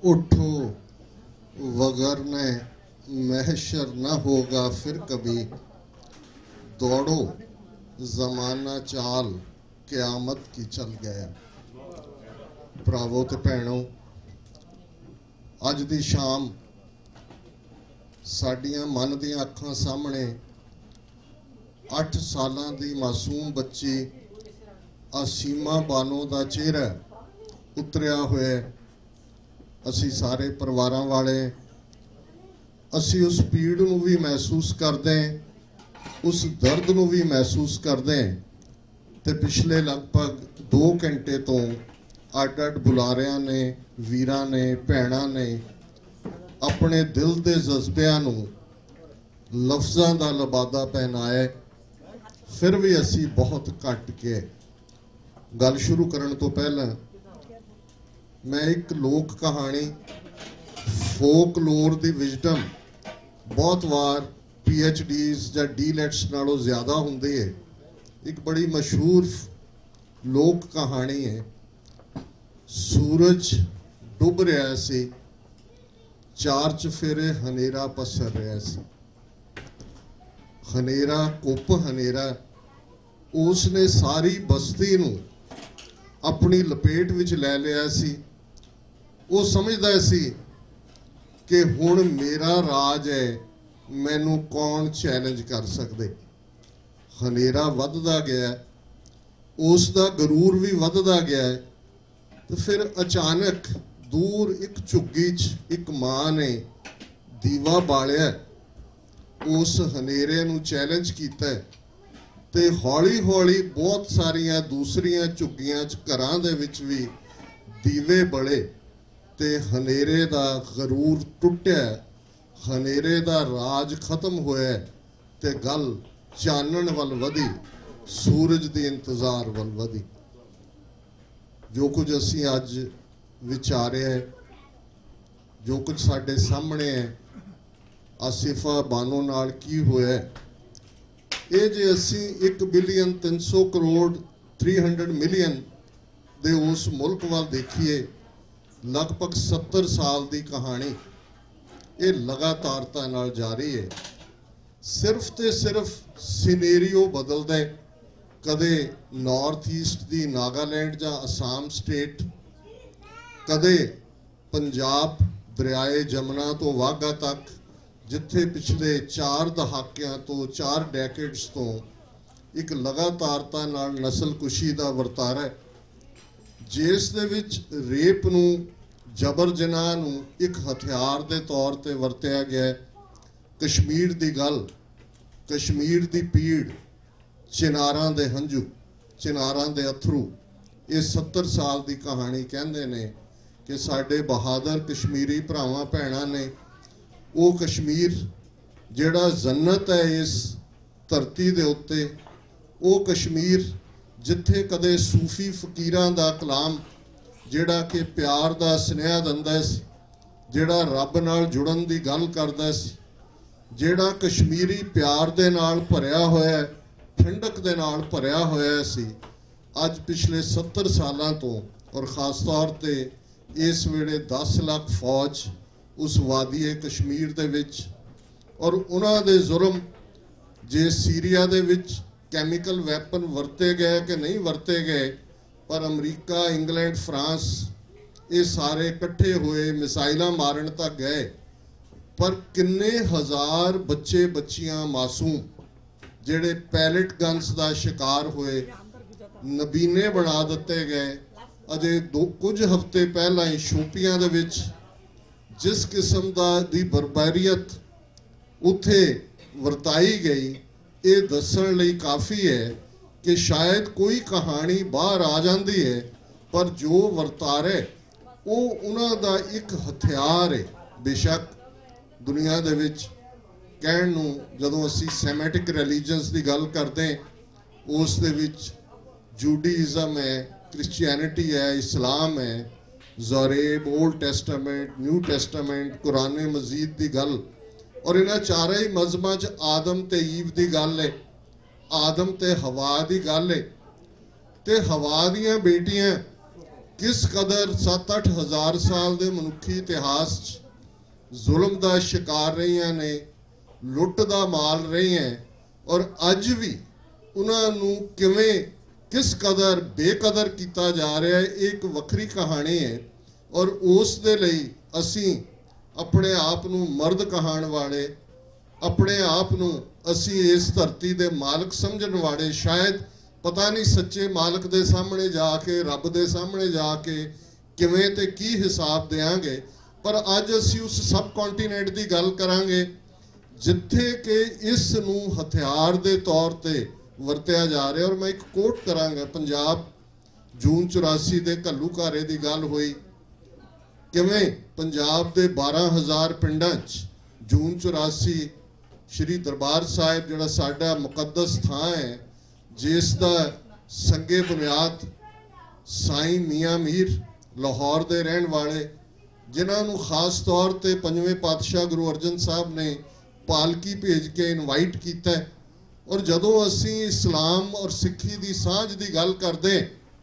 उठो वगरने महशर न होगा फिर कभी, दौड़ो जमाना चाल क़यामत की चल गया। भरावो ते भैणों, अज दी शाम साडियां मन दी अखां सामने 8 सालां दी मासूम बच्ची आसीमा बानो दा चेहरा उतरिया होया। असी सारे परिवारां वाले असी उस पीड़ नूं भी महसूस करदे, उस दर्द नूं भी महसूस करदे। ते पिछले लगभग 2 घंटे तो अड अड बुलारियां ने, वीरां ने, भैणां ने अपने दिल दे जज्बियां नूं लफ्ज़ां दा लबादा पहनाया। फिर भी असी बहुत घट के गल शुरू करन तो पहला मैं एक लोक कहानी फोक लोर दी विजडम बहुत वार PhDs या DLETs नालों ज़्यादा हुंदी है। एक बड़ी मशहूर लोक कहानी है। सूरज डुब रहा सी, 4 चफेरे हनेरा पसर रहा सी। हनेरा कुप हनेरा उसने सारी बस्ती नूं अपनी लपेट विच लै लिया सी। वो समझदा सी कि हुण मेरा राज है, मैनू कौन चैलेंज कर सकदे। हनेरा वधदा गया, उसका गरूर भी वधदा गया। तो फिर अचानक दूर एक झुग्गी च एक मां ने दीवा बालिया, उस हनेरे नू चैलेंज कीता ते हौली हौली बहुत सारियां दूसरियां झुग्गियां च घरां दे विच भी दीवे बले ते हनेरे दा गरूर टुटिया, हनेरे दा राज खत्म होया ते गल चानण वल वधी, सूरज दी इंतजार वल वधी। जो कुछ असी अज विचारिया, जो कुछ साडे सामने है, आसिफा बानो नाल की होया, ये जे असी 1 बिलियन 300 करोड़ 300 मिलियन दे उस मुल्क वाल देखिए, लगभग 70 साल की कहानी ये लगातारता नाल जारी है। सिर्फ ते सिर्फ सिनेरियो बदलदा है। कदे नॉर्थ ईस्ट की नागालैंड या असम स्टेट, कदे पंजाब दरियाए जमुना तो वाघा तक, जिथे पिछले 4 दहाकियां तो 4 डेकेड्स तो एक लगातारता नाल नस्लकुशी का वरतारा है, जिस दे विच रेप नूं, जबर जनाह नूं एक हथियार के तौर पर वरत्या गया। कश्मीर की गल, कश्मीर की पीड़, चिनारां दे हंझू, चिनारां दे अथरू, ये 70 साल की कहानी कहंदे ने कि साडे बहादुर कश्मीरी भरावां भैणां ने वो कश्मीर जिहड़ा जन्नत है इस धरती दे उत्ते, वो कश्मीर जिथे कदे सूफी फकीरां दा कलाम जिहड़ा कि प्यार दा सुनेहा दिंदा सी, जिहड़ा रब नाल जुड़न दी गल करदा सी, जिहड़ा कश्मीरी प्यार दे नाल भरिया होया, ठंडक दे नाल भरिया होया सी, अज पिछले 70 सालां तो और खास तौर ते इस वेले 10 लाख फौज उस वादी कश्मीर दे विच, और उन्हां दे जुर्म जे सीरिया दे विच कैमिकल वैपन वरते गए कि नहीं वरते गए, पर अमरीका, इंग्लैंड, फ्रांस ये सारे इकट्ठे हुए मिसाइल मारन तक गए। पर किन्ने हजार बच्चे बच्चियां मासूम जेड़े पैलेट गन्स का शिकार हुए, नबीने बना दिते गए। अजे कुछ हफ्ते पहला ही शोपियां दे विच जिस किस्म दी बरबरीयत उत्थे वरताई गई, ये दस्सण लई काफ़ी है कि शायद कोई कहानी बाहर आ जाती है, पर जो वरतारे वो उन्हां दा एक हथियार है। बेशक दुनिया दे विच कहण नूं जदों असी सैमेटिक रिलीजन्स की गल करते हैं, उस दे विच जूडीइज़म है, क्रिश्चियनिटी है, इस्लाम है, ज़ोरेब, old testament, new testament, Quran मजीद की गल, और इन्हां चारे ही मजहबां च आदम ते ईव की गल है, आदम ते हवा की गल है। ते हवा दियां बेटियां किस कदर 7-8 हज़ार साल के मनुखी इतिहास जुल्म का शिकार रही ने, लुट का माल रही हैं, और अज भी उन्होंने किवें किस कदर बेकदर किया जा रहा है, एक वक्री कहानी है। और उस दे लई असी अपने आप नूं मर्द कहाण वाले, अपने आप नूं असी इस धरती दे मालक समझण वाले, शायद पता नहीं सच्चे मालक दे सामने जाके, रब दे सामने जाके किवें ते की हिसाब देंगे, पर अज असी उस सब कॉन्टीनेंट की गल करांगे जिथे कि इस नूं हथियार दे तौर ते वरत्या जा रहा। और मैं एक कोट करांगा, पंजाब जून 84 दे घल्लूघारे की गल हुई, किवें पंजाब दे 12,000 पिंडां जून 84 श्री दरबार साहिब जिहड़ा साडा मुकद्दस थां है, जिसदा संगे बुनियाद साईं मियाँ मीर लाहौर दे रहण वाले, जिन्हां नूं खास तौर ते 5वें पातशाह गुरु अर्जन साहब ने पालकी भेज के इनवाइट किया। और जदों असी इस्लाम और सिक्खी की सांझ की गल करते,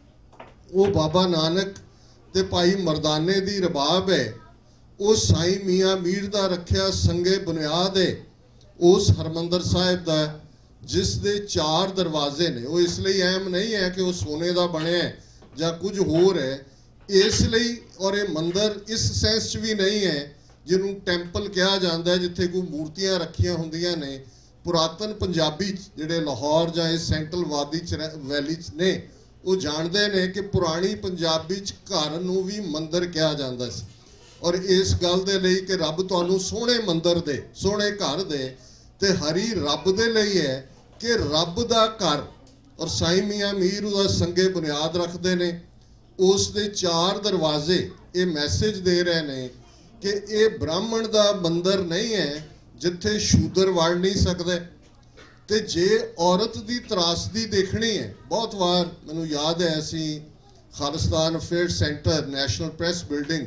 वो बाबा नानक ते भाई मरदाने की रबाब है, वो साईं मियाँ मीर का रखिया संगे बुनियाद है उस हरमंदर साहिब का, जिस दे 4 दरवाजे ने। वो इसलिए अहम नहीं है कि वो सोने का बने या कुछ होर है, इसलिए। और ये मंदिर इस सेंस भी नहीं है जिन्हों टैंपल कहा जाता है, जिथे कोई मूर्तियां रखिया होंदियां ने। पुरातन पंजाबी जिहड़े लाहौर या इस सेंट्रल वादी वैली ने, वो जानते ने कि पुरानी पंजाबी घर नूं भी मंदिर कहा जाता सी। और इस गल दे लई कि रब तुहानूं सोहणे मंदिर दे, सोहणे घर दे, ते हरी रब दे लई है कि रब दा घर। और साईं मियाँ मीर उहदा संगे बुनियाद रखते हैं। उस दे 4 दरवाजे ये मैसेज दे रहे हैं कि ये ब्राह्मण दा मंदिर नहीं है जिथे शूदर वड़ नहीं सकते। तो जे औरत की त्रासदी देखनी है, बहुत बार मैनूं याद है असी Khalistan affairs center national press building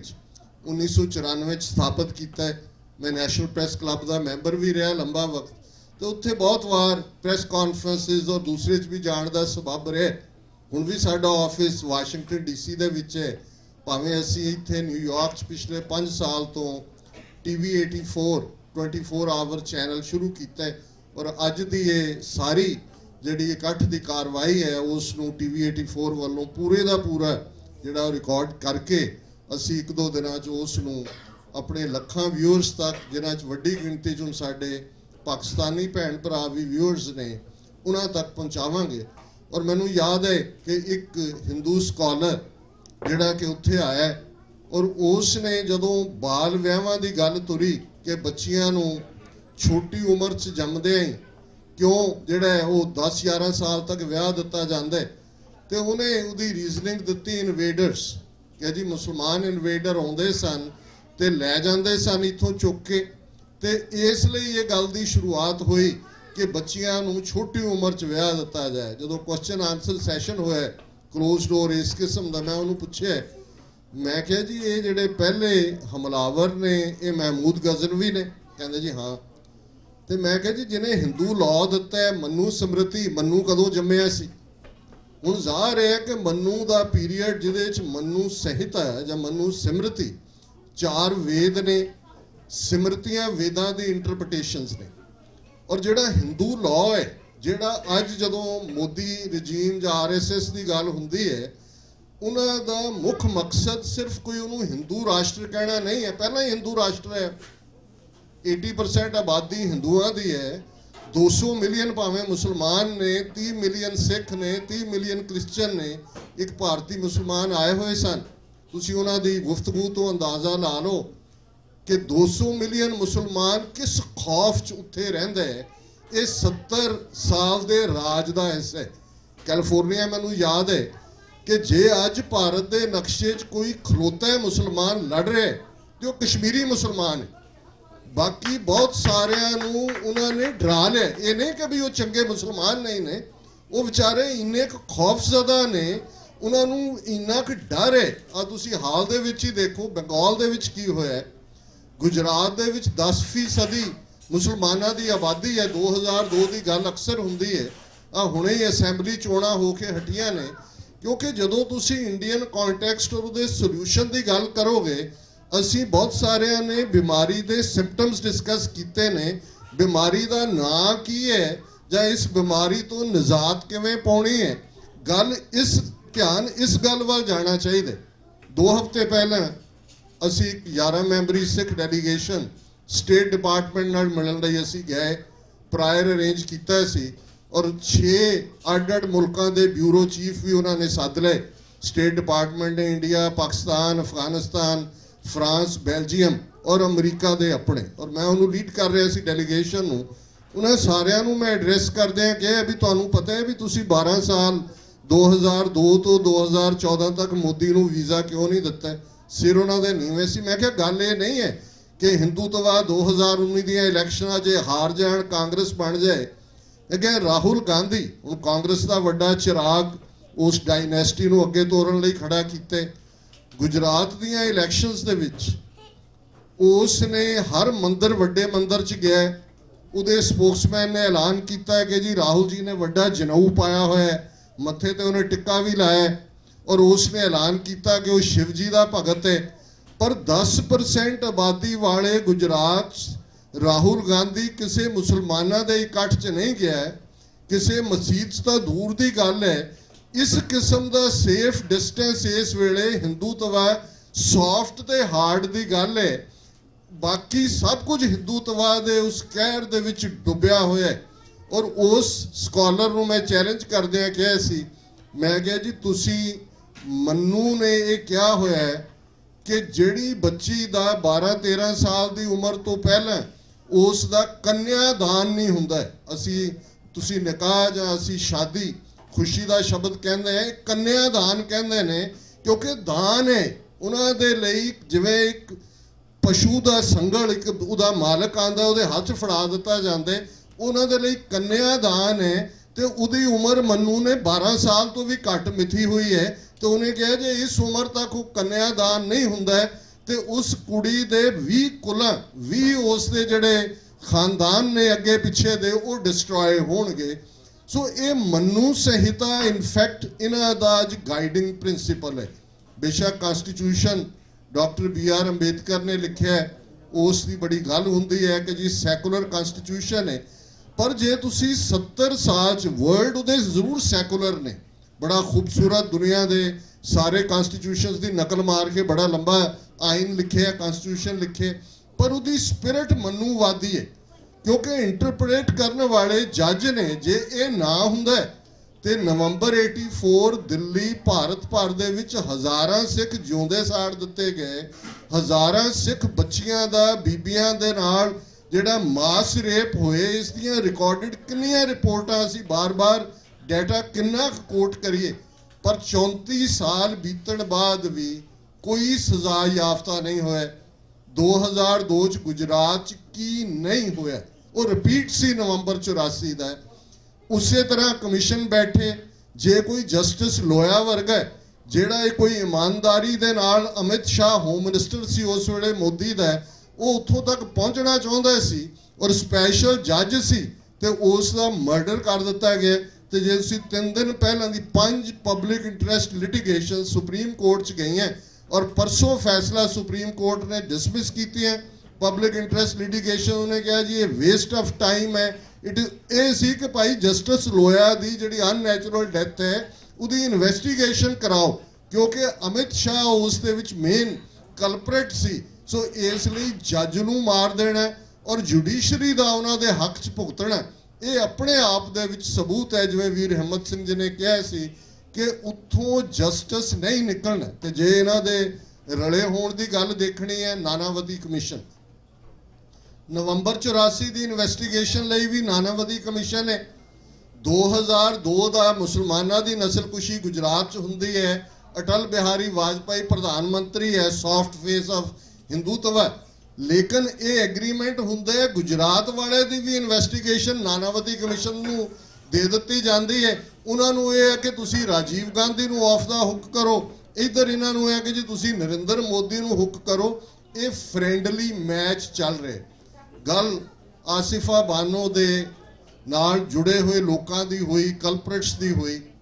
1994 स्थापित किया है। मैं नैशनल प्रेस क्लब का मैंबर भी रहा लंबा वक्त, तो उत्थे बहुत बार प्रेस कॉन्फ्रेंसिस और दूसरे भी जाने का सबब रहा। हुण भी साडा ऑफिस वाशिंगटन DC दे विच है, भावें असी इत्थे न्यूयॉर्क पिछले 5 साल तो TV 84 24 आवर चैनल शुरू किया है। और अज की ये सारी जिहड़ी इकट्ठ की कार्रवाई है उसनूं TV 84 वालों पूरे का पूरा जिहड़ा रिकॉर्ड करके असी 1-2 दिनों उसनूं अपने लखां व्यूअर्स तक, जिन्हां च वड्डी गिणती च साडे पाकिस्तानी भैन भरा भी व्यूअर्स ने, उन्हां तक पहुँचावांगे। और मैनूं याद है कि एक हिंदू स्कॉलर जिहड़ा कि उत्थे आया, और उसने जदों बाल विआहां की गल तुरी कि बच्चियां नूं छोटी उम्र च जमदे ही क्यों जिहड़ा है वो 10-11 साल तक विआह दिता जाता है, तो उन्हें उहदी रीजनिंग दित्ती इनवेडर्स कि जी मुसलमान इनवेडर आउंदे सन ते लै जांदे सन इत्थों चुक के। तो इसलिए ये गल की शुरुआत हुई कि बच्चियां नूं छोटी उम्र च विआह दिता जाए। जदों क्वेश्चन आंसर सैशन होया क्लोज डोर इस किस्म का, मैं उन्होंने पूछे, मैं कहा जी ये जिहड़े पहले हमलावर ने ये महमूद गजनवी ने? कहंदे जी हाँ। तो मैं कहा जी जिन्हें हिंदू लॉ दिता है मनु स्मृति, मनु कदों जम्मिया सी? हुण ज़ाहिर है कि मनु का पीरीयड जिहदे मनु संहिता है या मनु सिमृति, 4 वेद ने, सिमृतियां वेदां दी इंटरप्रटेशनस ने। और जिहड़ा हिंदू लॉ है, जिहड़ा अज जदों मोदी रजीम या RSS की गल हुंदी है, उन्हां दा मुख मकसद सिर्फ कोई उन्होंने हिंदू राष्ट्र कहना नहीं है, पहला ही हिंदू राष्ट्र है। 80% आबादी हिंदुओं की है, 200 मिलियन भावें मुसलमान ने, 30 मिलियन सिख ने, 30 मिलियन क्रिश्चन ने, एक भारतीय मुसलमान आए हुए सन। तुसीं उन्हां दी गुफ्तगू तो अंदाज़ा ला लो कि 200 मिलियन मुसलमान किस खौफ च उत्थे रहिंदे है। ये 70 साल के राज का हिस्सा है। कैलीफोर्निया मैनूं याद है कि जे अज भारत के नक्शे च कोई खलोता है मुसलमान लड़ रहा है तो कश्मीरी मुसलमान है। बाकी बहुत सारिਆਂ ਨੂੰ उन्होंने डरा लिया। ये नहीं कि भी वो चंगे मुसलमान नहीं ने, वो बेचारे इन्ने खौफजदा ने, उन्होंने इन्ना क डर है। आ तुसीं हाल दे विच ही देखो बंगाल दे विच की होया है। गुजरात दे विच 10% मुसलमानों की आबादी है। 2002 की गल अक्सर हुंदी है। आ हुणे ही असैंबली चोणां हो के हटियां ने क्योंकि जदों तुसी इंडियन कॉन्टैक्सट और उहदे सोल्यूशन की गल करोगे, असी बहुत सारिਆਂ ने बीमारी के सिम्पटम्स डिस्कस किए ने, बीमारी का नाम की है ਜਾਂ इस बीमारी तो निजात किवें पाउणी है। गल इस ध्यान इस गल वाल जाना चाहिए। 2 हफ्ते पहले असी 11 मैंबरी सिख डेलीगेशन स्टेट डिपार्टमेंट नाल मिलण लई असी गए, प्रायर अरेंज किया सी और 6 अड मुल्कों के ब्यूरो चीफ भी उन्होंने सद लए। स्टेट डिपार्टमेंट ने India, Pakistan, Afghanistan, France, Belgium और अमरीका के अपने, और मैं उन्होंने लीड कर रहा सी डेलीगेशन नूं। उन्हें सारिਆਂ ਨੂੰ मैं एड्रैस करदे कि भी तुहानूं पता है भी तुसी 12 साल 2002 तो 2014 तक मोदी नूं वीज़ा क्यों नहीं दिता। सिर उन्होंने नीवें सी। मैं क्या गल ये नहीं है कि हिंदूत्ववाद 2019 ਦੀਆਂ ਇਲੈਕਸ਼ਨਾਂ 'ਚ हार जाण कांग्रेस बन जाए। अगे राहुल गांधी हुण कांग्रेस का वड्डा चिराग उस डायनेस्टी नूं अगे तोरन लई खड़ा कीते। गुजरात दीयां इलैक्शनस दे विच उसने हर मंदिर वड्डे मंदिर 'च गया, उहदे स्पोक्समैन ने ऐलान किया कि जी राहुल जी ने वड्डा जनेऊ पाया होया है, मत्थे ते उन्हें टिक्का भी लाया और उसने ऐलान किया कि वह शिव जी का भगत है। पर 10% आबादी वाले गुजरात राहुल गांधी किसी मुसलमाना के इकट्ठ च नहीं गया है, किसी मसीत तो दूर की गल है। इस किस्म का सेफ डिस्टेंस इस वेले हिंदूत्व सॉफ्ट ते हार्ड की गल है। बाकी सब कुछ हिंदूत्ववाद है उस कहर दे विच डुबिया होया है। और उस स्कॉलर नूं मैं चैलेंज करदिआं कहा सी, मैं कहा जी तुसी मन्नू ने ये क्या होया है कि जिहड़ी बच्ची दा 12-13 साल की उम्र तो पहले उस दा कन्यादान नहीं हुंदा है। असी तुसी निकाह जां असी शादी खुशी का शब्द कहते हैं, कन्यादान कहते हैं क्योंकि दान है उन्हां दे लई। जिवें एक पशु का संगल एक उहदा मालक आंदा उहदे हत्थ फड़ा दिता जांदा, उन्हां दे लई कन्यादान है। तो उहदी उम्र मन्नू ने 12 साल तो भी घट मिथी हुई है। तो उन्हें कहा जे इस उम्र तक वो कन्यादान नहीं हुंदा है तो उस कुड़ी दे 20 कुलां 20 उस दे जिहड़े खानदान ने अगे पिछे दे वो डिस्ट्रॉय होणगे। सो ये मन्नू संहिता इनफैक्ट इन्हां दा गाइडिंग प्रिंसीपल है। बेशक कॉन्स्टिट्यूशन डॉक्टर BR अंबेडकर ने लिखा है, उसकी बड़ी गल होंदी है कि जी सैकुलर कॉन्स्टिट्यूशन है, पर जे तुसी 70 साल वर्ल्ड उहदे जरूर सैकुलर ने, बड़ा खूबसूरत दुनिया के सारे कॉन्स्टिट्यूशन की नकल मार के बड़ा लंबा आइन लिखे है, कॉन्स्टिट्यूशन लिखे, पर उहदी स्पिरिट मन्नूवादी है। क्योंकि इंटरप्रेट करने वाले जज ने जे ये ना हुंदा तो नवंबर 84 दिल्ली भारत भर दे विच हज़ारां सिख जिउंदे साड़ दिते गए, हज़ारां सिख बच्चियां दा बीबियां दे नाल जिहड़ा मास रेप होए, इस दियां रिकॉर्डिड किन्नियां रिपोर्टां असीं बार-बार डाटा किन्ना कोट करिए, पर 34 साल बीतण बाद भी कोई सज़ा याफ्ता नहीं होया। 2002 च गुजरात च की नहीं होया, वो रिपीट सी नवंबर 84 दा। उसे तरह कमीशन बैठे, जे कोई जस्टिस लोया वर्गा जिहड़ा कोई ईमानदारी दे नाल अमित शाह होम मिनिस्टर सी उस वेले मोदी दा, वो उत्थों तक पहुँचना चाहुंदा सी और स्पैशल जज सी ते उस दा मर्डर कर दिता गया। तो जे तुसीं 3 दिन पहलां दी 5 public interest litigation supreme court च गई हैं और परसों फैसला सुप्रीम कोर्ट ने डिसमिस की है पब्लिक इंटरस्ट लिटिगेशन। उन्हें कहा जी ये वेस्ट ऑफ टाइम है। इट ये सी कि भाई जस्टिस लोया की जी अननैचुरल डैथ है उसकी इन्वेस्टिगेशन कराओ, क्योंकि अमित शाह उस मेन कल्परेट सी। सो इसलिए जज नूं मार देना और जुडिशरी का उन्होंने हक च भुगतना ये अपने आप दे विच सबूत है। जिवें वीर हिम्मत सिंह जी ने कहा सी कि उत्थों जस्टिस नहीं निकलना। तो जे इन्हां दे रले होण दी गल देखनी है, नानावती कमीशन नवंबर 84 की इन्वेस्टिगेशन लई भी नानावती कमीशन है। 2002 का मुसलमाना की नस्लकुशी गुजरात च हुंदी है। अटल बिहारी वाजपेयी प्रधानमंत्री है, सॉफ्ट फेस ऑफ हिंदूत्व, लेकिन ये एग्रीमेंट हुंदे गुजरात वाले की भी इन्वेस्टिगेशन नानावती कमीशन नूं दे दित्ती जाती है। उन्होंने ये है कि तुसी राजीव गांधी नूं ऑफ द हुक करो, इधर इन्हों है कि जी तुसी नरेंद्र मोदी नूं हुक करो। ये फ्रेंडली मैच चल रहे। गल आसिफा बानो दे नाल जुड़े हुए लोगों की हुई, कल्परेट्स की हुई।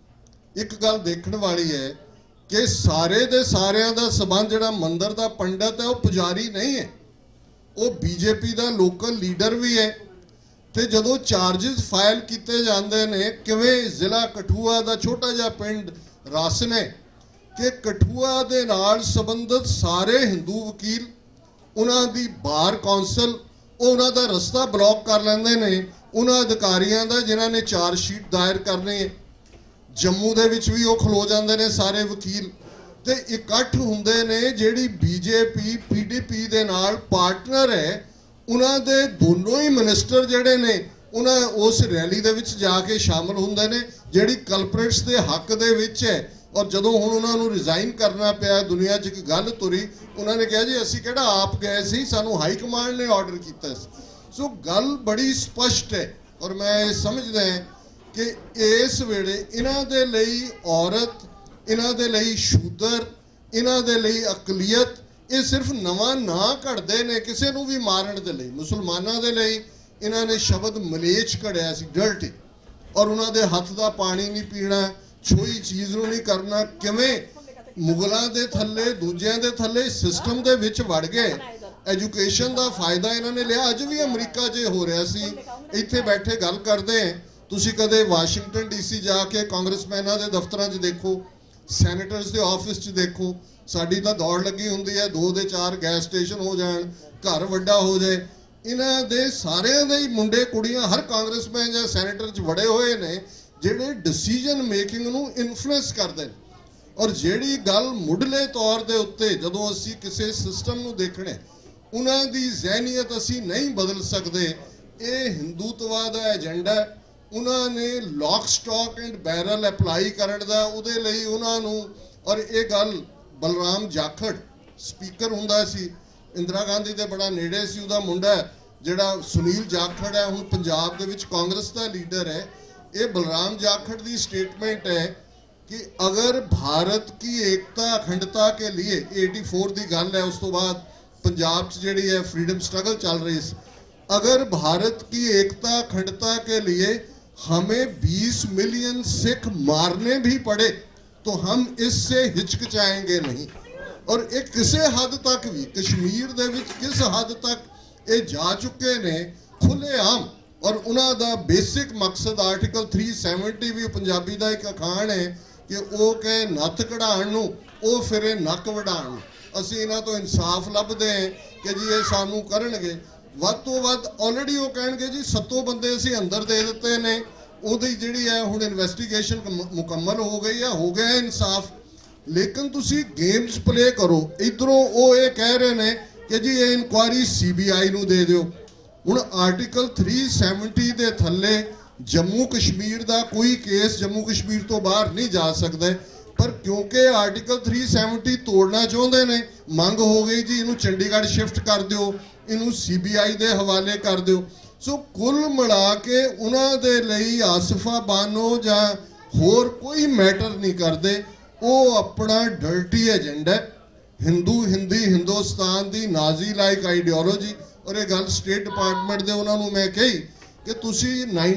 एक गल देखण वाली है कि सारे दे सारिਆਂ ਦਾ संबंध ਜਿਹੜਾ मंदिर का पंडित है वो पुजारी नहीं है, वो बीजेपी का लोकल लीडर भी है। तो जदों चार्जिज फाइल किए जाते हैं किवें जिला कठुआ का छोटा जिहा पिंड रासन है कि कठुआ दे नाल संबंधित सारे हिंदू वकील उन्हां दी बार कौंसल उन्हां दा रस्ता ब्लॉक कर लैंदे ने उन्हां अधिकारियों का जिन्हां ने चार्जशीट दायर करनी है। जम्मू दे विच भी वो खलो जाते हैं सारे वकील, तो इकट्ठ हुंदे ने जिहड़ी बीजेपी पीडीपी दे नाल पार्टनर है उन्हां दे दोनों ही मिनिस्टर जिहड़े ने उन्हां उस रैली दे विच जाके शामिल हुंदे ने जिहड़ी कल्प्रिट्स दे हक दे विच है। और जदों हुण उन्हां नूं रिजाइन करना पिया दुनिया 'च एक गल तुरी, उन्होंने कहा जी असीं किहड़ा आप गए सी, सानूं हाई कमांड ने ऑर्डर किया। सो गल बड़ी स्पष्ट है और मैं समझदा कि इस वेले इन्हां दे लई औरत, इन्हां दे लई शूदर, इन्हां दे लई अकलीयत ये सिर्फ नवां ना घड़दे ने किसी नूं भी मारन दे लई। मुसलमानां दे लई इन्हां ने शब्द मलेच घड़िया सी डर्टी, और उन्हां दे हत्थ दा पानी नहीं पीना, छोई चीज़ नूं नहीं करना। किवें मुगलों के थले दूजिया के थले सिस्टम के विच वड़ गए, एजुकेशन का फायदा इन्हों ने लिया। अज भी अमरीका च हो रहा सी, इत्थे बैठे गल करते हैं, तुसीं कदे वाशिंगटन डीसी जाके कांग्रेसमैनां के दफ्तरां च देखो, सैनेटर्स के ऑफिस च देखो, साडी तां दौड़ लगी हुंदी है 2 ਦੇ 4 गैस स्टेशन हो जाण, घर वड्डा हो जाए। इन्हां दे सारिआं दे ही मुंडे कुड़ियां हर कांग्रेसमैन या सैनेटर च वड़े हुए ने जिहड़े डिसीजन मेकिंग नूं इन्फ्लुएंस करदे ने। और जिहड़ी गल मुढ़ले तौर दे उत्ते जदों असीं किसी सिस्टम नूं देखणे उन्हां दी ज़हनीयत असीं नहीं बदल सकदे। ये हिंदूत्ववाद दा एजेंडा उन्हां ने lock stock and barrel apply करन दा उहदे लई उन्हां नूं। और ये गल बलराम जाखड़ स्पीकर हुंदा सी, इंदिरा गांधी दे बड़ा नेड़े सी, उहदा मुंडा जिहड़ा सुनील जाखड़ है हुण पंजाब दे विच कांग्रेस दा लीडर है। ये बलराम जाखड़ की स्टेटमेंट है कि अगर भारत की एकता अखंडता के लिए 84 की गल है, उस तो बाद पंजाब जी है फ्रीडम स्ट्रगल चल रही है, अगर भारत की एकता अखंडता के लिए हमें 20 मिलियन सिख मारने भी पड़े तो हम इससे हिचकिचाएंगे नहीं। और एक किसी हद तक भी कश्मीर दे विच किस हद तक ये जा चुके ने खुलेआम। और उन्हां दा बेसिक मकसद आर्टिकल 370 भी पंजाबी का एक अखाण है कि वो कहे नत्थ कढ़ाण नूं वो फिरे नक वढाण। असीं इन्हां तो इंसाफ लभदे हैं कि जी ये सानू करनगे, वध तो वध ऑलरेडी वो कहणगे जी 7 बंदे असीं अंदर दे दित्ते ने, उहदी जिहड़ी है हुण इन्वेस्टिगेशन मुकम्मल हो गई है, हो गया इंसाफ। लेकिन तुसीं गेम्स प्ले करो, इधरों वो ये कह रहे हैं कि जी ये इंक्वायरी CBI नूं दे दिओ। हुण आर्टिकल 370 के थले जम्मू कश्मीर का कोई केस जम्मू कश्मीर तो बाहर नहीं जा सकता, पर क्योंकि आर्टिकल 370 तोड़ना चाहते हैं, मंग हो गई जी इनू चंडीगढ़ शिफ्ट कर दो, इनू CBI के हवाले कर दो। सो कुल मिला के उन्हां दे लई आसिफा बानो जां होर कोई मैटर नहीं करते, वो अपना डर्टी एजेंडा हिंदू हिंदी हिंदुस्तान की नाजी लाइक आइडियोलॉजी। और ये गल स्टेट डिपार्टमेंट के उन्होंने मैं कही कि तुसी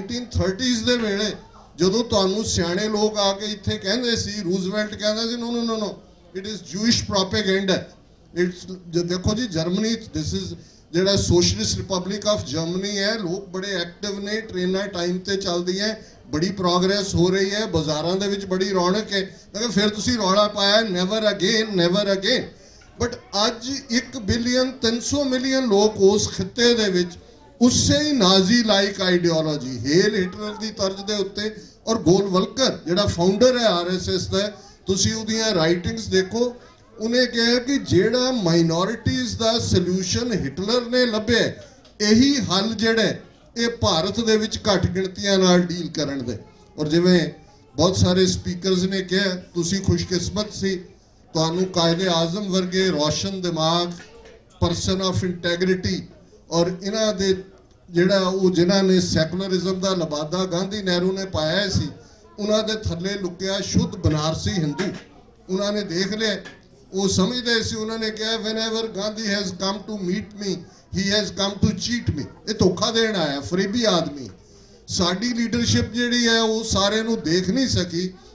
1930s के वेले जदों तुहानू सियाणे लोग आके इत्थे कहंदे सी, रूजवेल्ट कहंदा सी no no no no it is Jewish propaganda. It's देखो जी जर्मनी, दिस इज जिहड़ा सोशलिस्ट रिपब्लिक ऑफ जर्मनी है, लोग बड़े एक्टिव ने, ट्रेनां टाइम ते चलदी हैं, बड़ी प्रोग्रेस हो रही है, बाजारां दे विच बड़ी रौनक है। लेकिन फिर तुसी रौला पाया never again never again. But अज 1 बिलियन 300 मिलियन लोग उस खिते दे विच उससे ही Nazi like ideology heil Hitler की तर्ज के उत्ते। और गोलवल्कर जिहड़ा फाउंडर है RSS का, तुसी उहदियां राइटिंग्स देखो, उन्हें कहा कि जिहड़ा माइनॉरिटीज़ का सल्यूशन हिटलर ने लभ्या यही हल जिहड़ा ये भारत दे विच घट गिणतियां नाल डील करन दे। और जिवें बहुत सारे स्पीकर्स ने कहा, तुसी खुशकिस्मत सी, तुहानू कायदे आजम वर्गे रोशन दिमाग परसन ऑफ इंटैग्रिटी और इन्हां दे जिहड़ा वो जिन्हां ने सैकुलरिज्म का लबादा गांधी नेहरू ने पाया सी, उन्हां दे थल्ले लुकिया शुद्ध बनारसी हिंदू उन्होंने देख लिया। वो समझते सी, उन्होंने कहा whenever Gandhi has come to meet me he has come to cheat me. ये धोखा देना आया, फरीबी आदमी। साडी लीडरशिप जिहड़ी है वो सारे नूं देख नहीं सकी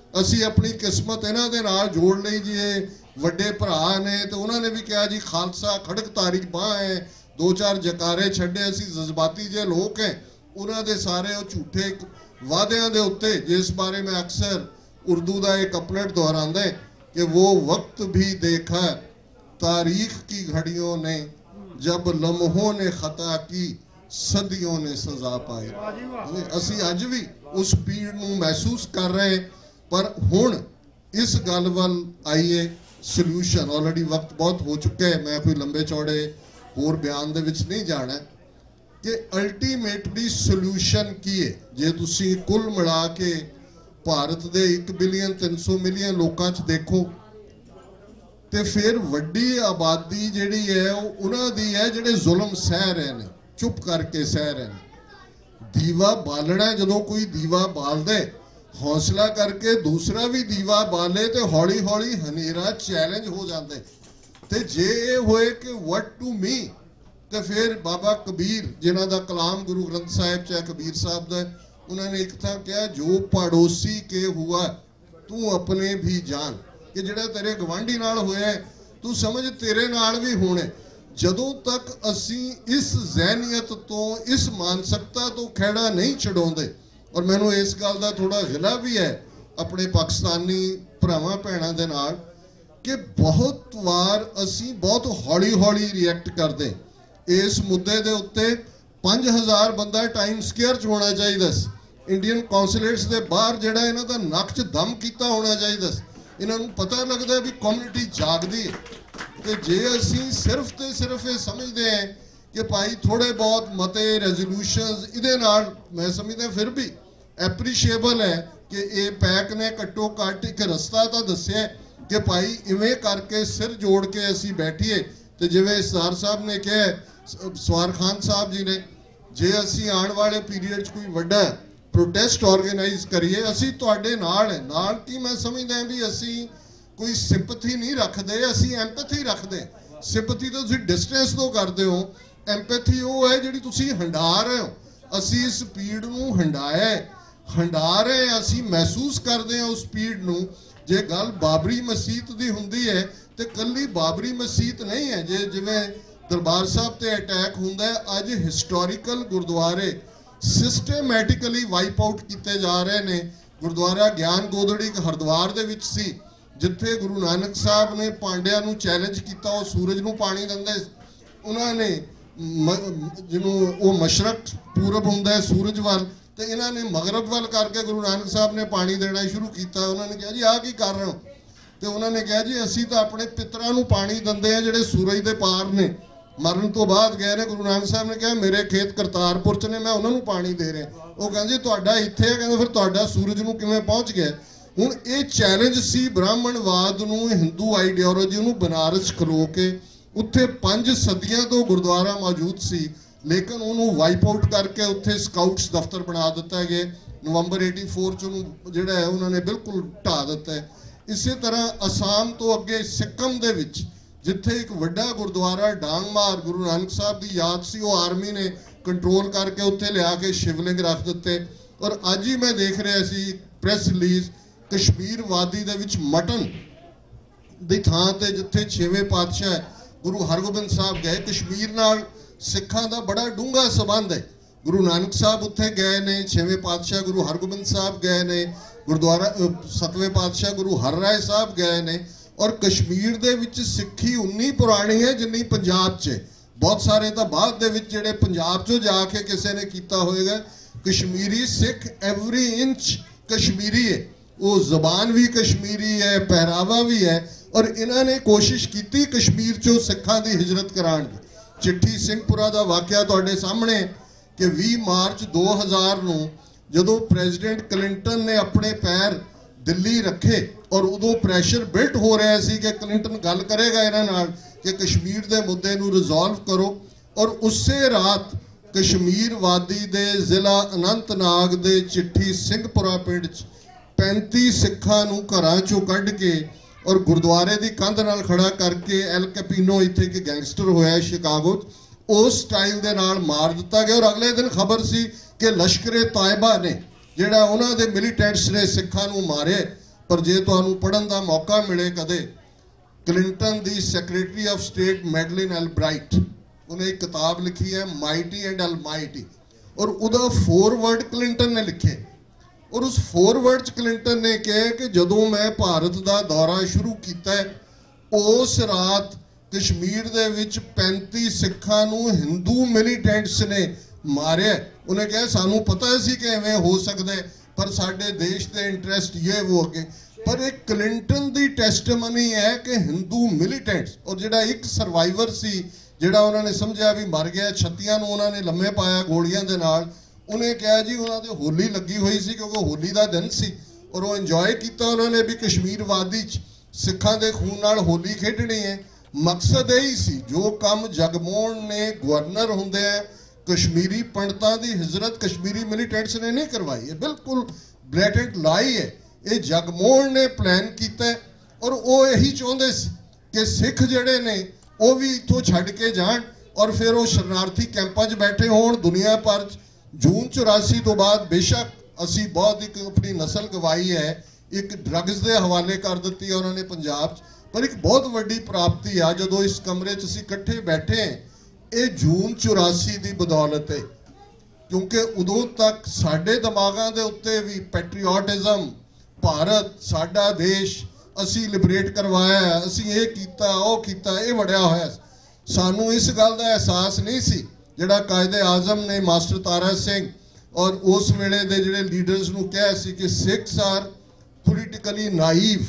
ਅਸੀਂ ਆਪਣੀ ਕਿਸਮਤ ਇਹਨਾਂ ਦੇ ਨਾਲ ਜੋੜ ਲਈ ਜੀ। ਇਹ ਵੱਡੇ ਭਰਾ ਨੇ ਤੇ ਉਹਨਾਂ ਨੇ ਵੀ ਕਿਹਾ ਜੀ ਖਾਲਸਾ ਖੜਕਤਾਰੀ ਬਾਂਹ ਹੈ, 2-4 ਜਕਾਰੇ ਛੱਡੇ। ਅਸੀਂ ਜਜ਼ਬਾਤੀ ਜੇ ਲੋਕ ਹੈ, ਉਹਨਾਂ ਦੇ ਸਾਰੇ ਉਹ ਝੂਠੇ वादों के उत्ते, जिस बारे में अक्सर उर्दू का एक कपलेट दोहराते कि वो वक्त भी देखा तारीख की घड़ियों ने, जब लम्हों ने खता की सदियों ने सजा पाई। असी अज भी उस पीड़ नूं महसूस कर रहे, पर हुण इस गल वल आईए सल्यूशन। ऑलरेडी वक्त बहुत हो चुका है, मैं कोई लंबे चौड़े होर बयान दे विच नहीं जाना कि अल्टीमेटली सल्यूशन की है। जे तुसी कुल मिला के भारत दे 1 बिलियन 300 मिलियन लोगों च देखो तो फिर वड्डी आबादी जिहड़ी है उन्हां दी है जिहड़े जुल्म सह रहे ने, चुप करके सह रहे ने। दीवा बालना, जदों कोई दीवा बाल दे हौसला करके दूसरा भी दीवा बाले तो हौली हौली हनेरा चैलेंज हो जाता है। तो जे ये होए कि वट टू मी, तो फिर बाबा कबीर जिन्हों का कलाम गुरु ग्रंथ साहिब चाहे कबीर साहब का, उन्होंने एक था क्या, जो पड़ोसी के हुआ तू अपने भी जान, कि जिहड़ा तेरे गवांढी नाल होया तू समझ तेरे नाल भी होने। जदों तक असी इस जहनीयत तो, इस मानसिकता तो खैड़ा नहीं छड़ाउंदे, और मैनूं इस गल का थोड़ा गिला भी है अपने पाकिस्तानी भरावां भैणां दे नाल कि बहुत वार असी बहुत हौली हौली रिएक्ट करते। इस मुद्दे के उत्ते 5000 बंदा टाइम स्क्वेयर च होना चाहिए। इंडियन कौंसलेट्स के बाहर जिहड़ा इन्हां दा नक च दम कीता होना चाहिए। इन्हां नूं पता लगता है भी कम्यूनिटी जागदी है। तो जे असी सिर्फ तो सिर्फ ये समझते हैं कि भाई थोड़े बहुत मते रेजोल्यूशनस इहदे नाल, मैं समझदा फिर भी एप्रीशिएबल है कि ये पैक ने घट्टो घट्ट एक रस्ता तो दस्सिया कि भाई इवें करके सिर जोड़ के असी बैठीए। तो जिवें सरदार साहब ने कहा, सवार खान साहब जी ने, जे असी आने वाले पीरीयड कोई वड्डा प्रोटेस्ट ऑर्गेनाइज करिए, असी तुहाडे नाल है। नाल की मैं समझदा भी असी कोई सिंपैथी नहीं रखते, असी एंपैथी रखते। सिंपैथी तो तुसीं डिस्टेंस तो करते हो, एंपैथी वो है जिहड़ी तुसीं हंडा रहे हो। असी इस पीड़ नूं हंडा रहे, असी महसूस करते हैं उस पीड़ नूं। जे गल बाबरी मसीत दी हुंदी है तो कल्ली बाबरी मसीत नहीं है। जे जिवें दरबार साहब ते अटैक हुंदा है, अज हिस्टोरिकल गुरुद्वारे सिस्टमैटिकली वाइप आउट किए जा रहे हैं। गुरुद्वारा ज्ञान गोदड़ी हरिद्वार दे विच सी, जिथे गुरु नानक साहब ने पांडिया नूं चैलेंज किया, वो सूरज नूं पानी दिंदे, उन्होंने जिन्हों वो मशरक पूरब हुंदा है सूरज वाल, तो इन्हों ने मगरब वाल करके गुरु नानक साहब ने पानी देना शुरू किया। उन्होंने कहा जी आ की कर रहे हो, तो उन्होंने कहा जी असी तो अपने पितरां नूं पानी दिंदे आ जिहड़े सूरज के पार ने, मरण तो बाद गए ने। गुरु नानक साहब ने कहा मेरे खेत करतारपुर च ने, मैं उन्होंने पानी दे रहा। वो कहते तुहाडा इत्थे है, कहते फिर तुहाडा सूरज नूं किवें पहुँच गया। हुण ये चैलेंज सी ब्राह्मणवाद नूं, हिंदू आइडियोलॉजी नूं। बनारस खलो के उत्थे 5 सदियां तो गुरुद्वारा मौजूद सी, लेकिन उन्होंने वाइप आउट करके उत्थे स्काउट्स दफ्तर बना दिता है। नवंबर 84 च जिहड़ा है उन्होंने बिल्कुल ढा दिता है। इसी तरह असाम तो अगे सिक्किम दे विच जिथे एक वड्डा गुरुद्वारा डांगमार गुरु नानक साहब की याद सी, वो आर्मी ने कंट्रोल करके उत्थे लिया के शिवलिंग रख दिते। और अज ही मैं देख रहा सी प्रैस रिलीज, कश्मीर वादी दे विच मटन दी थां ते जिथे 6वें पातशाह गुरु हरगोबिंद साहब गए, कश्मीर नाल सिखां दा बड़ा डूंगा संबंध है। गुरु नानक साहब उत्थे गए ने, 6वें पातशाह गुरु हरगोबिंद साहब गए ने, गुरुद्वारा 7वें पातशाह गुरु हरराय साहब गए ने। और कश्मीर दे विच सिक्खी उन्नी पुरानी है जिन्नी पंजाब च। बहुत सारे तो बाद दे विच जिहड़े पंजाब चों जाके किसी ने कीता होएगा। कश्मीरी सिख एवरी इंच कश्मीरी है, वो जबान भी कश्मीरी है, पहरावा भी है। और इन्होंने कोशिश की कश्मीर चों सिखां दी हिजरत कराउण दी। चिट्ठी सिंहपुरा का वाकया तुहाडे सामने कि 20 मार्च 2000 नूं जदों प्रेजिडेंट क्लिंटन ने अपने पैर दिल्ली रखे और उदों प्रैशर बिल्ट हो रहा सी कि क्लिंटन गल करेगा इन्हां नाल कि कश्मीर के मुद्दे नूं रिजॉल्व करो। और उसे रात कश्मीर वादी दे जिला अनंतनाग दे चिट्ठी सिंहपुरा पिंड 35 सिखां नूं घरां चों कढ के और गुरुद्वारे की कंध नाल खड़ा करके एल कैपिनो इत्थे एक गैंगस्टर होया शिकागो, उस स्टाइल दे नाल मार दिता गया। और अगले दिन खबर सी कि लश्करे तायबा ने जिहड़ा उन्हां दे मिलीटेंट्स ने सिखां नूं मारे। पर जे तुहानू पढ़न का मौका मिले कदे, क्लिंटन दी secretary of state Madeleine Albright, उन्हें एक किताब लिखी है माइटी एंड अलमाइटी, और उदा फॉरवर्ड क्लिंटन ने लिखे, और उस फॉरवर्ड क्लिंटन ने कहा कि जदों मैं भारत का दौरा शुरू किया है, उस रात कश्मीर दे विच 35 सिखां नूं हिंदू मिलीटेंट्स ने मारे। उन्हें कहा सानू पता सी कि इवें हो सकता है, पर साडे देश के इंटरेस्ट ये वो अगे, पर एक क्लिंटन की टेस्टमनी है कि हिंदू मिलीटेंट्स, और जिहड़ा एक सर्वाइवर सी जिहड़ा उन्होंने समझा भी मर गया, 36 नूं उन्होंने लम्मे पाया गोलियां दे नाल, उन्हें कहा जी उन्होंने होली लगी हुई सी क्योंकि होली का दिन सी, और वो इंजॉय किया उन्होंने भी कश्मीर वादी सिखां दे खून नाल होली खेडनी है। मकसद यही सी जो काम जगमोहन ने गवर्नर होंदे कश्मीरी पंडितां दी हिजरत कश्मीरी मिलीटेंट्स ने नहीं करवाई है, बिल्कुल ब्लैटेंट लाई है, ये जगमोहन ने प्लान किया, और वो यही चाहते कि सिख जिहड़े ने वो भी इत्थों छड्ड के जाण और फिर वो शरणार्थी कैंपां 'च बैठे होण। दुनिया भर जून 84 तो बाद बेशक असी बहुत एक अपनी नस्ल गवाई है, एक ड्रग्स के हवाले कर दी है उन्होंने पंजाब 'च, पर एक बहुत वड्डी प्राप्ति आ जदों इस कमरे 'च असीं इकट्ठे बैठे हैं, ये जून 84 की बदौलत है, क्योंकि उदों तक साडे दिमागां दे उत्ते भी पैट्रियोटिज्म, भारत साडा देश, असी लिबरेट करवाया, असी ये कीता वो कीता, ये वड़िया होया। सानू इस गल का एहसास नहीं सी जिहड़ा कायदे आजम ने मास्टर तारा सिंह और उस वेले दे जिहड़े लीडर्स नूं कहा सी कि Sikhs are politically naive,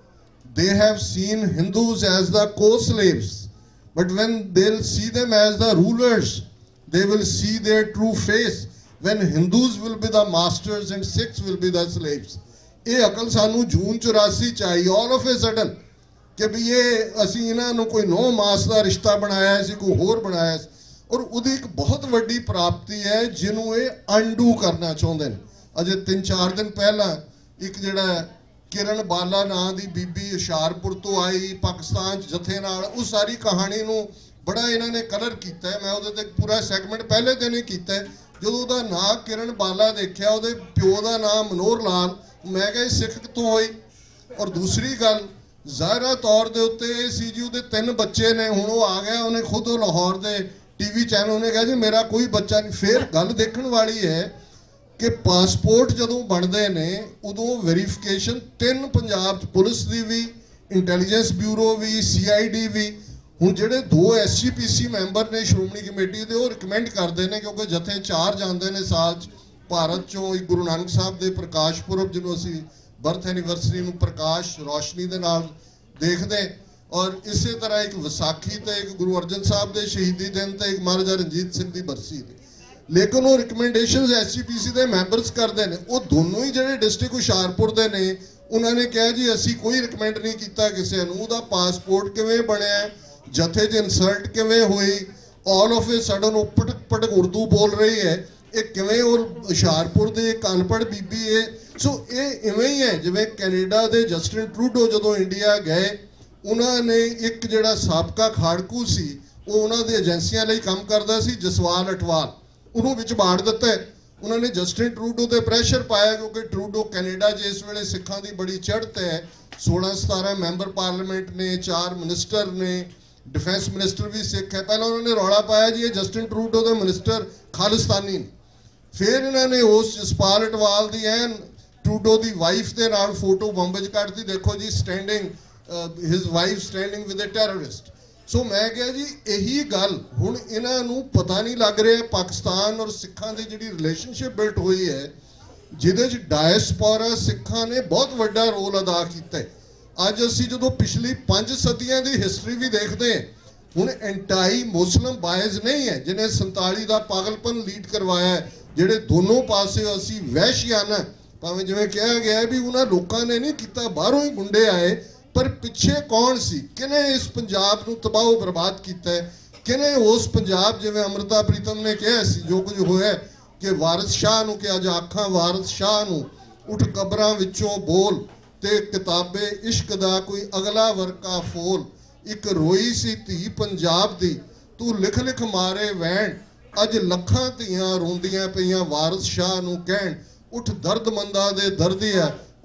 they have seen Hindus as the co-slaves, but when they'll see them as the rulers, they will see their true face, when Hindus will be the masters and Sikhs will be the slaves. ये अकल सानू जून 84 चाहिए all of a sudden कि भी ये असी इन्हों कोई नो मास का रिश्ता बनाया सी, कोई होर बनाया, और उदी एक बहुत वड्डी प्राप्ति है जिन्हों ये अंडू करना चाहते हैं। अजे 3-4 दिन पहला एक जिहड़ा किरण बाला नां दी बीबी हुशियारपुर तो आई पाकिस्तान जथे नाल, उस सारी कहानी नूं बड़ा इन्होंने कलर किया है। मैं उहदे ते पूरा सैगमेंट पहले दिन ही किया है, जो उहदा नां किरण बाला देखिया, उहदे प्यो का नाम मनोहर लाल, मैं कहा सिख कितों होई। और दूसरी गल ज़ाहिरा तौर के उत्ते सी जी उहदे 3 बच्चे ने, हुण वो आ गया, उन्हें खुद लाहौर के टीवी चैनल उन्हें कहा जी मेरा कोई बच्चा नहीं। फिर गल देखने वाली है कि पासपोर्ट जदों बनते ने उदों वेरीफिकेशन 3 पंजाब पुलिस की भी, इंटैलीजेंस ब्यूरो भी, CID भी, हुण जिहड़े 2 SGPC मैंबर ने श्रोमणी कमेटी के, वो रिकमेंड करते हैं क्योंकि जथे 4 जाते हैं साल भारत चों, एक गुरु नानक साहब के प्रकाश पुरब जिन्हों असी बर्थ एनीवर्सरी नूं प्रकाश रोशनी के नाल देखते, और इस तरह एक विसाखी तो एक गुरु अर्जन साहब के शहीदी दिन तो एक महाराजा रणजीत सिंह की बरसी, लेकिन वो रिकमेंडेशन SGPC के मैंबरस करते हैं। वो दोनों ही जो डिस्ट्रिक्ट हुशियारपुर के ने, उन्होंने कहा जी असी कोई रिकमेंड नहीं किया किसी को, उहदा पासपोर्ट किवें बनया, जथे च इंसल्ट किवें हुई, ऑल ऑफ ए सडन वो पटक पटक उर्दू बोल रही है, ये किवें और हुशियारपुर की एक अनपढ़ बीबी है। सो ये इवें ही है जिवें कैनेडा के जस्टिन ट्रूडो जदों इंडिया गए, उन्होंने एक जिहड़ा साबका खाड़कू सी वो उन्होंने एजेंसियां लई काम करता सी, जसवाल अटवाल, उन्होंने विच बाड़ दिता है। उन्होंने जस्टिन ट्रूडो ते प्रेशर पाया क्योंकि ट्रूडो कैनेडा जिस वेले सिखां की बड़ी चढ़त है, 16-17 मैंबर पार्लीमेंट ने, 4 मिनिस्टर ने, डिफेंस मिनिस्टर भी सिख है। पहले उन्होंने रौला पाया जी ये जस्टिन ट्रूडो के मिनिस्टर खालिस्तानी ने, फिर इन्होंने उस जसपाल अटवाल की एन ट्रूडो की वाइफ के नाल फोटो बंबे च कढ़ती, देखो जी standing his wife standing with a terrorist. So मैं कहा जी यही गल हुण इन्हों पता नहीं लग रहा पाकिस्तान और सिखां की जिहड़ी रिलेशनशिप बिल्ट हुई है, जिहदे च डायस्पोरा सिखां ने बहुत वड्डा रोल अदा किया है। अज असी जो पिछली 5 सदियां की हिस्टरी भी देखते हैं, हुण एंटाई मुस्लिम बायज नहीं है जिन्हें 47 का पागलपन लीड करवाया है, जिहड़े दोनों पासे असी वहशियाना, भावें जिवें कहा गया भी उन्होंने लोगों ने नहीं किया, बाहरों ही गुंडे आए, पर पिछे कौन सी, किने इस पंजाब नूं तबाह बर्बाद किया है, किने उस पंजाब जिवें अमृता प्रीतम ने कहा सी जो कुछ होया कि वारिस शाह नूं कि अज आखां वारिस शाह नूं उठ कबरां विचों बोल ते किताबे इश्क दा कोई अगला वर्का फोल, एक रोई सी धी पंजाब दी तू लिख लिख मारे वैण, अज लखां धीआं रोंदियां पईयां वारिस शाह नूं कहण, उठ दर्दमंदा दे दर्दी है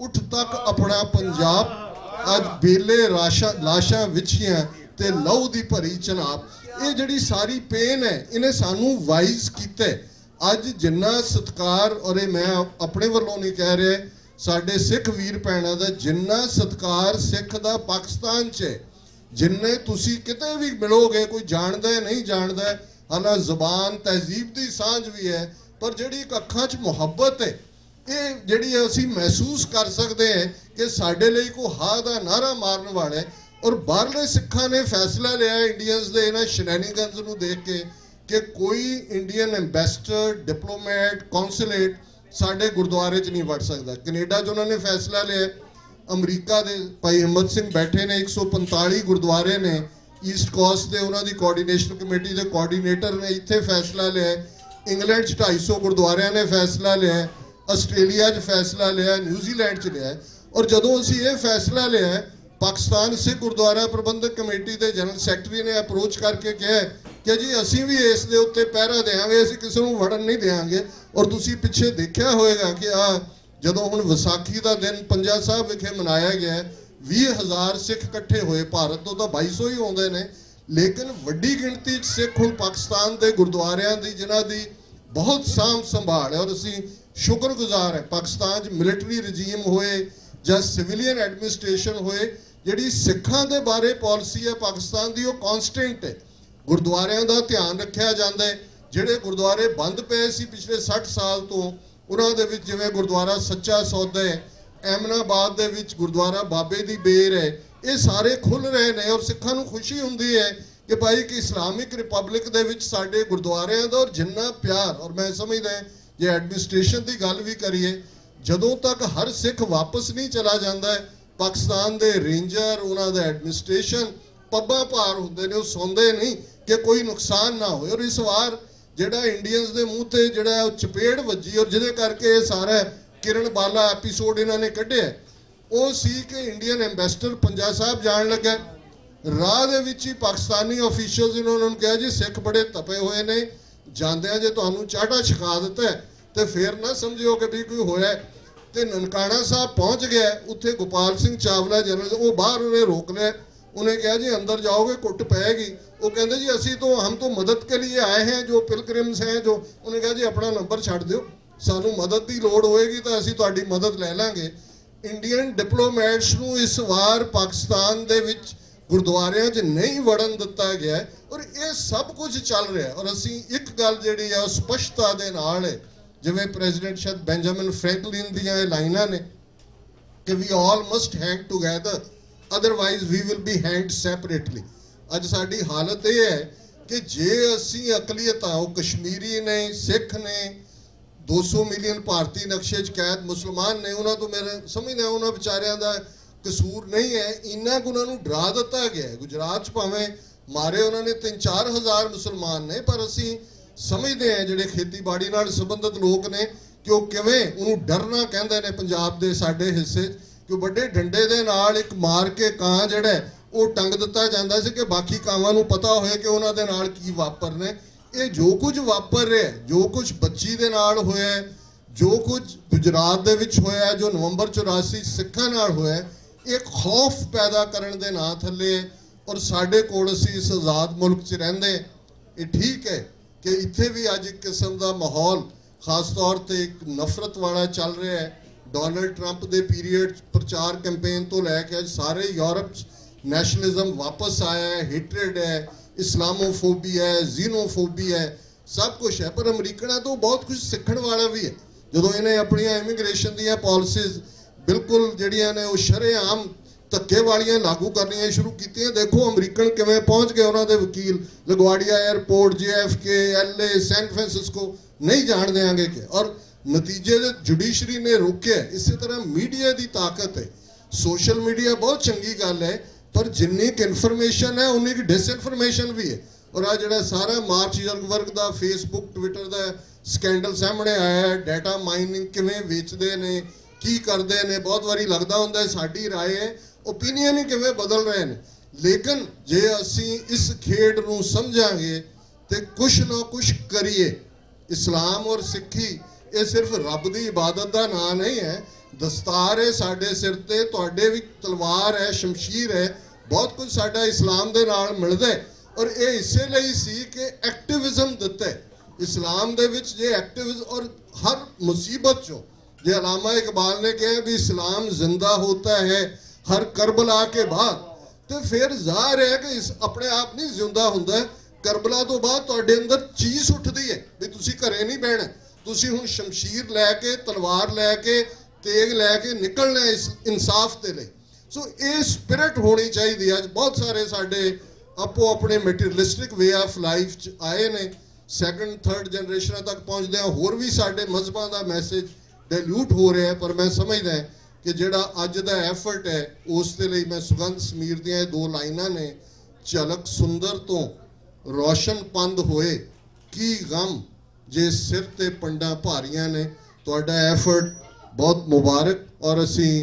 उठ तक अपना पंजाब अज बेले लाशां विछियां ते लहू दी भरी चनाब। ये जिहड़ी सारी पेन है इन्हें सानू वाइज कीता है। अज जिन्ना सत्कार, और ये मैं अपने वालों नहीं कह रहा, साडे सिख वीर भैणां दा जिन्ना सत्कार सिख दा पाकिस्तान च है, जिन्ने तुसी किते भी मिलोगे, कोई जानदा है नहीं जानदा है, हालां ज़बान तहजीब दी सांझ भी है, पर जिहड़ी अखां च मुहब्बत है ये जिहड़ी असीं महसूस कर सकते हैं कि साडे लई कोई हा दा नारा मारन वाला है। और बाहरले सिखां ने फैसला लिया इंडियंस दे इन्हां शनैनिगन्स नूं देख के कि कोई इंडियन एंबैसडर, डिप्लोमैट, कौंसलेट साडे गुरुद्वारे च नहीं वड़ सकदा। कनेडा च उन्होंने फैसला लिया, अमरीका दे भाई हिम्मत सिंह बैठे ने, 145 गुरुद्वारे ने ईस्ट कोस्ट के, उन्होंने कोआर्डिनेशन कमेटी के कोआर्डिनेटर ने इत्थे फैसला लिया, इंग्लैंड 250 गुरुद्वारियां ने फैसला लिया, आस्ट्रेलिया फैसला लिया, न्यूजीलैंड च लिया। और जदों असीं ये फैसला लिया, पाकिस्तान सिख गुरुद्वारा प्रबंधक कमेटी के जनरल सैकटरी ने अप्रोच करके कहा कि जी असीं भी इस दे उत्ते पहरा देंगे, असीं किसी नूं वड़न नहीं देंगे। और तुसीं पिछे देखा होएगा कि जदों हुण विसाखी का दिन पंजा साहब विखे मनाया गया, 20,000 सिख इकट्ठे होए। भारत तो 2200 ही आउंदे ने, लेकिन वड्डी गिणती सिख हुण पाकिस्तान के गुरुद्वारियां दी जिन्हां दी बहुत साम संभाल है। और असीं शुक्रगुजार है पाकिस्तान मिलिटरी रजीम होए जां सिविलियन एडमिनिस्ट्रेशन होए, जिहड़ी सिखां दे बारे पॉलिसी है पाकिस्तान की, वो कॉन्सटेंट है। गुरुद्वारियां दा ध्यान रखिया जांदा है। जिहड़े गुरुद्वारे बंद पे सी पिछले 60 साल तो, उन्हां दे विच जिवें गुरुद्वारा सच्चा सौदा है, एमनाबाद दे विच गुरुद्वारा बाबे दी बेर है, ये सारे खुल रहे हैं। और सिखां नूं खुशी हुंदी है कि भाई कि इस्लामिक रिपब्लिक दे विच साडे गुरुद्वारियां दा और जिन्ना प्यार, और मैं समझदा जे एडमिनिस्ट्रेशन की गल भी करिए, जदों तक हर सिख वापस नहीं चला जाता है, पाकिस्तान के रेंजर, उन्होंने एडमिनिस्ट्रेशन पब्बां भार होंदे ने, सौंदे नहीं कि कोई नुकसान ना हो। और इस वार जिहड़ा इंडियंस के मूँह से जिहड़ा चपेड़ वजी, और जिहदे करके सारा किरण बाला एपीसोड इन्होंने कढ़िया, वो सी कि इंडियन एंबैसडर पंजा साहब जान लगा, राह दे विच ही पाकिस्तानी ऑफिशियल्स इन्होंने कहा जी सिख बड़े तपे हुए ने, जांदियां जे तुहानूं चाटा छका दिता है तो फिर ना समझिओ कि भी कोई होया। तो ननकाना साहब पहुँच गया, उत्थे गोपाल सिंह चावला जनरल, वो बाहर उन्हें रोक लिया, उन्हें कहा जी अंदर जाओगे कुट पैगी। वो कहते जी असी तो हम तो मदद के लिए आए हैं, जो पिलग्रिम्स हैं, जो उन्हें कहा जी अपना नंबर छड्ड दिओ, सानू मदद की लोड़ होएगी तो असी तुहाडी मदद ले लांगे। इंडियन डिप्लोमैट्स नूं इस वार पाकिस्तान दे विच गुरुद्वारियां च नहीं वड़न दिता गया है। और ये सब कुछ चल रहा है। और असी एक गल जिहड़ी है स्पष्टता दे नाल है, जिवें प्रेजिडेंट शायद बेंजामिन फ्रैंकलिन दीयां ये लाइनां ने कि we all must hang together, otherwise we will be hanged separately. अज साडी हालत ये है कि जे असी अकलीयत वो कश्मीरी ने, सिख ने, 200 मिलियन भारतीय नक्शे च कैद मुसलमान ने, उन्होंने तो मेरे समझने उन्होंने बेचारियां दा कसूर नहीं है, इन्ना को उन्होंने डरा दिता गया है। गुजरात भावें मारे उन्होंने 3-4 हज़ार मुसलमान ने, पर असी समझते हैं जिहड़े खेतीबाड़ी नाल संबंधित लोग ने कि वो किवें उन्होंने डरना कहंदे ने पंजाब दे साडे हिस्से कि बड़े डंडे दे नाल एक मार के कां जिहड़ा वो टंग दिता जांदा सी कि बाकी कावां नूं पता होए कि उन्हां दे नाल की वापरने। ये जो कुछ वापर रहा है, जो कुछ बच्ची दे नाल होया है, जो कुछ गुजरात दे विच होया है, जो नवंबर 84 सिखां नाल होया है, एक खौफ पैदा करन दे नां थल्ले। और साडे कोल असीं इस आज़ाद मुल्क च रहिंदे, ये ठीक है कि इत्थे भी अज एक किस्म का माहौल खास तौर पर एक नफरत वाला चल रहा है। डोनाल्ड ट्रंप के पीरीयड प्रचार कैंपेन तो लैके अज सारे यूरोप नैशनलिज्म वापस आया है, हेट्रेड है, इस्लामोफोबी है, जीनोफोबी है, सब कुछ है। पर अमरीकना तो बहुत कुछ सीखण वाला भी है। जो इन्हें अपन इमिग्रेशन दी पॉलिसीज बिल्कुल जड़ियां ने वो शरेआम धक्के वालियां लागू करनियां शुरू की। देखो अमरीकन किवें पहुँच गए, उन्होंने वकील लगवाड़िया airport, JFK, LA, San Francisco नहीं जान देंगे कि, और नतीजे जुडिशरी ने रोके। इसी तरह मीडिया की ताकत है, सोशल मीडिया बहुत चंगी गल है, पर जिन्नी क इनफॉर्मेशन है उन्नी की डिसइनफॉर्मेशन भी है। और आ जो सारा मार्च वर्ग का फेसबुक ट्विटर का स्कैंडल सामने आया है, डाटा माइनिंग किवें वेचते ने, की करते हैं, बहुत बारी लगता होंगे साड़ी राय है, ओपीनियन ही किवें बदल रहे हैं। लेकिन जे असी इस खेड नूं समझांगे तो कुछ ना कुछ करिए। इस्लाम और सिक्खी ये सिर्फ रब की इबादत का नाम नहीं है, दस्तार है साडे सिर ते, तुहाडे भी तलवार है, शमशीर है, बहुत कुछ साडा इस्लाम दे नाल मिलदा है। और ये इसे लिए सी कि एक्टिविज्म दिता है इस्लाम दे विच। जे एक्टिविज्म और हर मुसीबत चो जे अलामा इकबाल ने कहा भी इस्लाम जिंदा होता है हर करबला के बाद, तो फिर जाहिर है कि इस अपने आप नहीं जिंदा होंदा। करबला तो बाद तुहाडे अंदर चीज उठदी है भी तुसी घरे नहीं बहना, तुसी हुण शमशीर लैके तलवार लैके तेग लैके निकलना इस इंसाफ के लिए। सो ये स्पिरिट होनी चाहिए। अज बहुत सारे साडे ਆਪੋ ਆਪਣੇ मटीरियलिस्टिक वे ऑफ लाइफ च आए ने, सैकेंड थर्ड जनरेशन तक पहुँचते हैं, होर भी साडे मजहबां का मैसेज डाइल्यूट हो रहा है। पर मैं समझदा कि जिहड़ा अज दा एफर्ट है उस दे लई मैं सुगंध समीर दियां दो लाइनां ने, झलक सुंदर तो रोशन पंद होए की गम जे सिर ते पंडा भारियां ने। तुहाडा एफर्ट बहुत मुबारक और असीं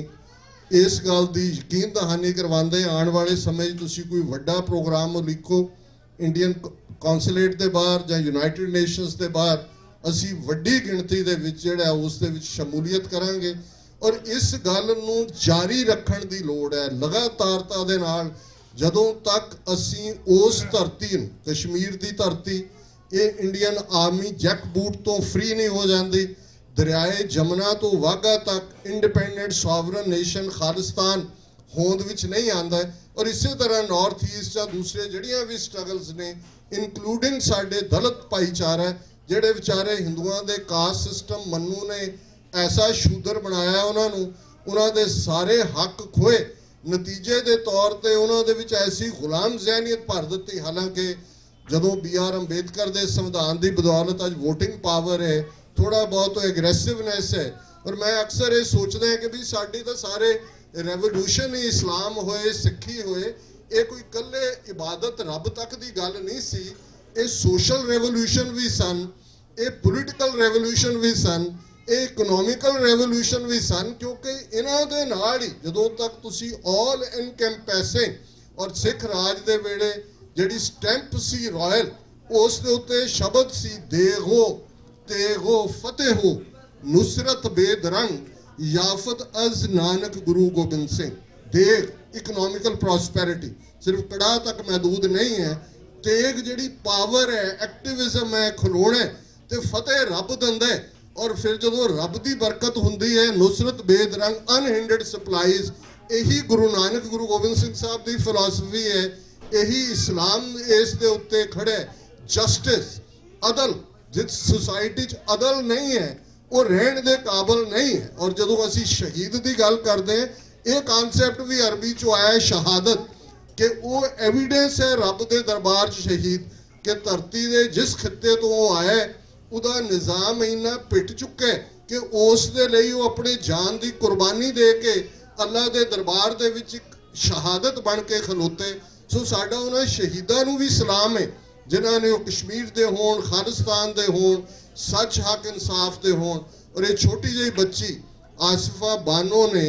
इस गल की यकीन दहानी करवाते आने वाले समय तुसी कोई वड्डा प्रोग्राम लिखो इंडियन कौंसलेट के बाहर या यूनाइटेड नेशनस के बाहर, असी वड्डी गिणती दे विच जिहड़ा उस दे विच शमूलीयत करांगे। और इस गल नूं जारी रखण दी लोड़ है लगातारता दे नाल। जदों तक असी उस धरती नूं, कश्मीर की धरती ये इंडियन आर्मी जैक बूट तो फ्री नहीं हो जाती, दरियाए जमुना तो वाघा तक इंडिपेंडेंट सॉवरन नेशन खालिस्तान होंद विच नहीं आंदा है। और इसे तरह नॉर्थ ईस्ट या दूसरे जड़ियाँ भी स्ट्रगल्स ने, इनकलूडिंग साडे दलित भाईचारा जिहड़े विचारे हिंदुआं दे कास्ट सिस्टम मन्नू ने ऐसा शूदर बनाया, उन्हां दे सारे हक खोए। नतीजे के तौर पर उन्हां दे विच ऐसी गुलाम जहनीयत भर दी। हालांकि जदों BR अंबेडकर के संविधान की बदौलत अज वोटिंग पावर है, थोड़ा बहुत एग्रैसिवनेस है। और मैं अक्सर ये सोचता है कि भी साडी तो सारे रेवोल्यूशन ही इस्लाम होए सिक्खी होए, ये कोई कल्ले इबादत रब तक की गल नहीं सी। ये सोशल रेवोल्यूशन भी सन, ये पोलिटिकल रेवोल्यूशन भी सन, ये इकोनॉमिकल रेवोल्यूशन भी सन। क्योंकि इन्हां दे नाल ही जदों तक तुसी ऑल इनकैंपैसिंग और सिख राज दे वेले जिहड़ी स्टैंप सी रॉयल, उस दे उत्ते शब्द सी देगो तेगो फतेह हो नुसरत बेदरंग याफत अज नानक गुरु गोबिंद सिंह। देग इकोनॉमिकल प्रॉस्पेरिटी सिर्फ कड़ा तक महदूद नहीं है, तेग जिहड़ी पावर है, एक्टिविज्म है, खलोना ते फतेह रब दिंदा है। और फिर जदों रब की बरकत हुंदी है, नुसरत बेदरंग अनहिंडर्ड सप्लाईज, यही गुरु नानक गुरु गोबिंद सिंह साहब की फिलॉसफी है, यही इस्लाम इस दे उत्ते खड़े। जस्टिस अदल, जिस सोसाइटी अदल नहीं है वो रहन दे काबल नहीं है। और जदों असी शहीद की गल करते हैं, ये कॉन्सैप्ट भी अरबी चो आया है शहादत, कि वो एविडेंस है रब के दरबार शहीद के धरती के जिस खिते तो वो आया उसका निज़ाम इन्ना पिट चुका है कि उस दे लई वो अपने जान की कुर्बानी दे के अल्लाह के दरबार दे विच एक शहादत बन के खलोते। सो साडा उन्हां शहीदां नूं भी सलाम है जिन्हों ने कश्मीर के होण, खालिस्तान के होण, सच हक इंसाफ के होण। और ये छोटी जी बच्ची आसिफा बानो ने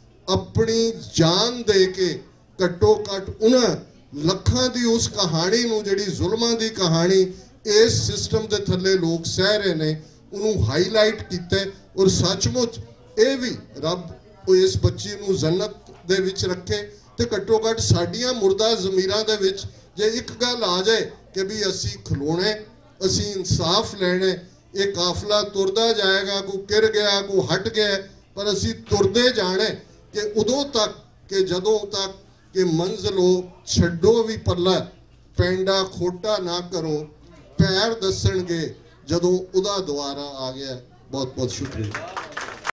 अपनी जान दे के घट्टो घट उन्हें लखां की उस कहानी नूं जिहड़ी जुल्मां की कहानी इस सिस्टम के थले लोग सह रहे ने उन्होंने हाईलाइट किया। और सचमुच ये भी रब इस बच्ची नूं जन्नत दे विच रखे। तो घट्टो घट साडियां मुर्दा ज़मीरां दे विच जे एक गल आ जाए कि भी असी खलोने, असी इंसाफ लेने, ये काफिला तुरदा जाएगा, कोई किर गया, कोई हट गया, पर असी तुरदे जाने कि उदों तक कि जदों तक कि मंजिलो छड्डो भी पल्ला, पेंडा खोटा ना करो, पैर दसणगे जदों उदा द्वारा आ गया। बहुत बहुत शुक्रिया।